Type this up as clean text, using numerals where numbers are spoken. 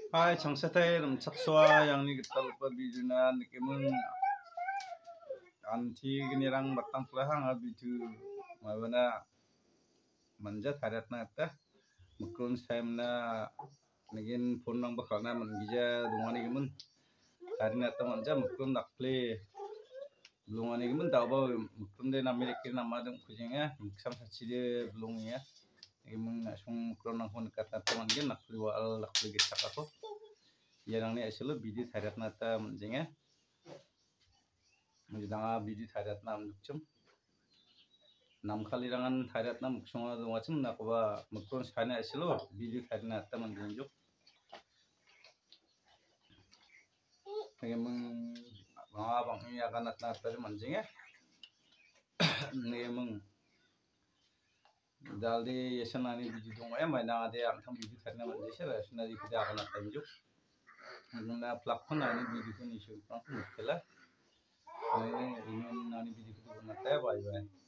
Hai changsate ram chakswa yang ni gital pa bijuna nikimun anti ginirang batang pelahang abitu mabana manja tharatna ta mukun saimna nagin phone nang bakhana mangija dungani gimun tarina ta manja mukun nakle blungani gimun tawba mukun de namirikir namadum kujenga muksam sachide blungnya gimun asung mukun nang hon kata ta mangin nakli wal nakli gitakako yang ni asilo bidi tharatna ta manjenga Mujidanga bidi thairat nam dukchum nam khali rangan thairat nam muksonga dungachum nakoba mukron sane asilo bidi thairna atta mandinjuk ngemeng ma bangi akan atna tar manjinga ngemeng daldi yesanani bidi dong maina ade amtham bidi thairna manjese sunari bidi akan atanjuk ngemna plakon ani bidi kun isu plakon kela nani bidi kun natai bai bai